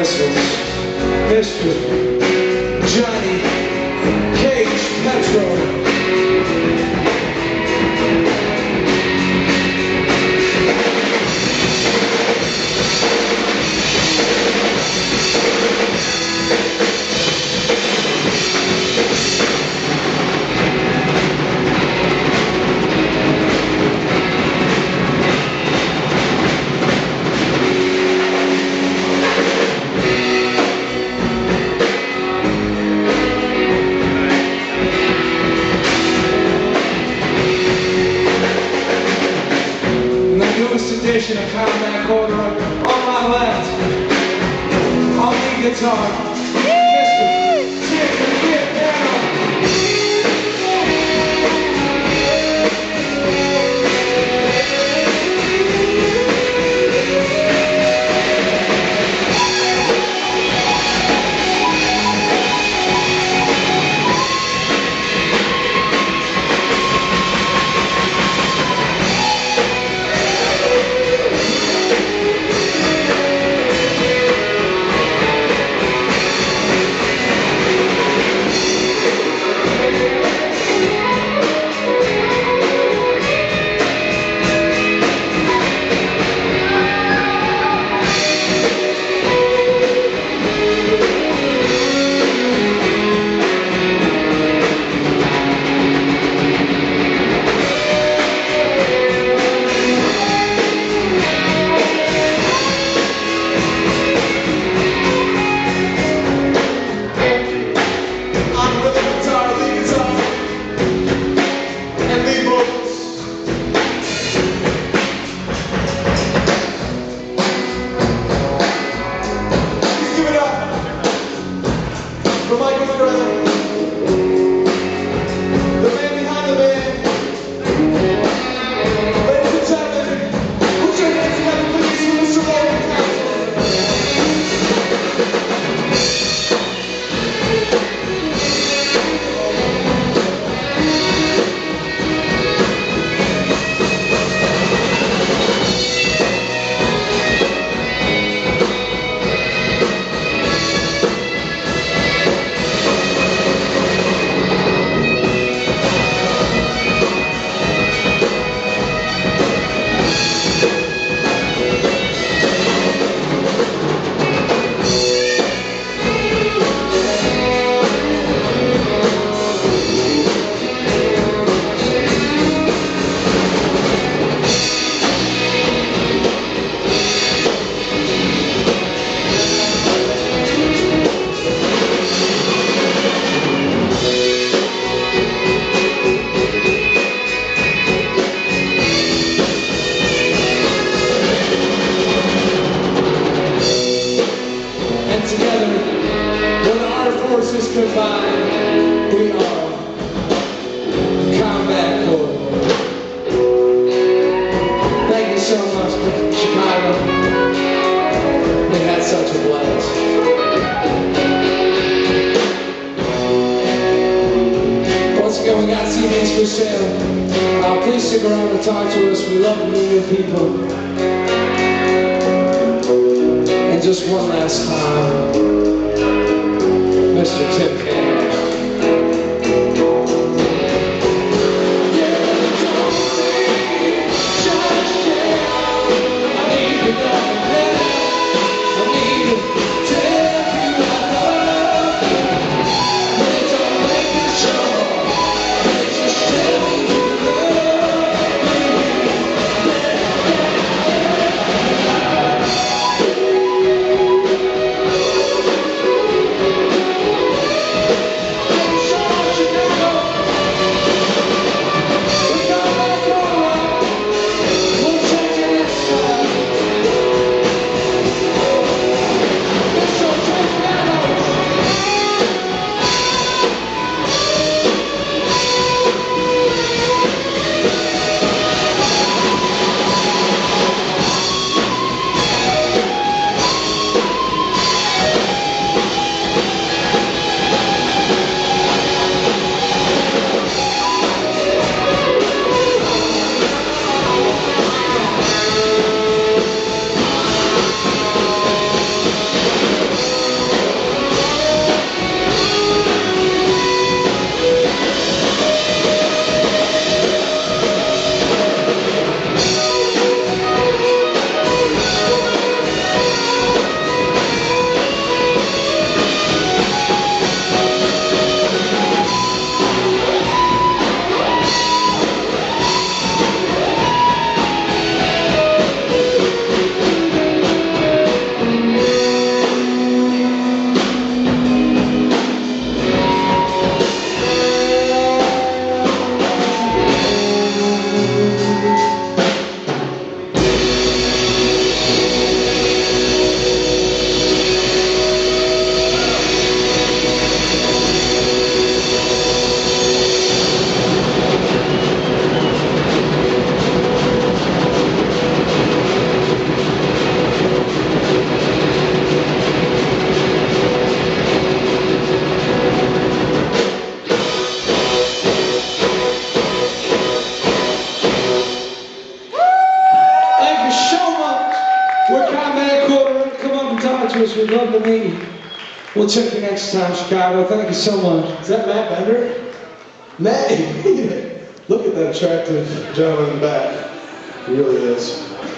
whistles, Mr. Johnny Cage Petro. Edition of Combat Corduroy. On my left, on the guitar, Mr. Tim, get down. For my good brother, the man behind the band. Ladies and gentlemen, put your hands together please for Mr. Logan Council. Forces combined, we are Combat Corduroy. Thank you so much, Chicago. We had such a blast. Once again, we got CDs for sale. Please stick around and talk to us. We love to meet new people. And just one last time, Mr. Tim Cannon. We'd love to meet you. We'll check you next time, Chicago. Thank you so much. Is that Matt Bender? Matt, look at that attractive gentleman in the back. He really is.